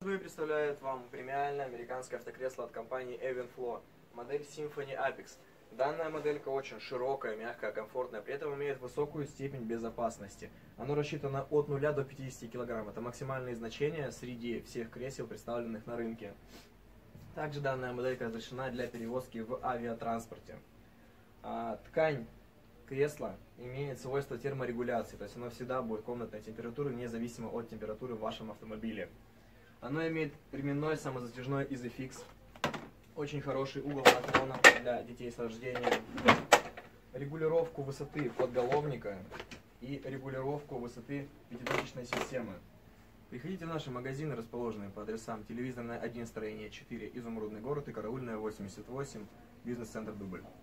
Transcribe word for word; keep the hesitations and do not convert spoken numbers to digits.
Представляет вам премиальное американское автокресло от компании Evenflo, модель Symphony Apex. Данная моделька очень широкая, мягкая, комфортная, при этом имеет высокую степень безопасности. Оно рассчитано от нуля до пятидесяти килограмм. Это максимальные значения среди всех кресел, представленных на рынке. Также данная моделька разрешена для перевозки в авиатранспорте. А, ткань кресла имеет свойство терморегуляции, то есть оно всегда будет комнатной температуры, независимо от температуры в вашем автомобиле. Оно имеет ременной самозатяжной Isofix, очень хороший угол наклона для детей с рождения, регулировку высоты подголовника и регулировку высоты пятиточечной системы. Приходите в наши магазины, расположенные по адресам: Телевизорная один, строение четыре, Изумрудный город, и Караульная восемьдесят восемь, бизнес-центр Дубль.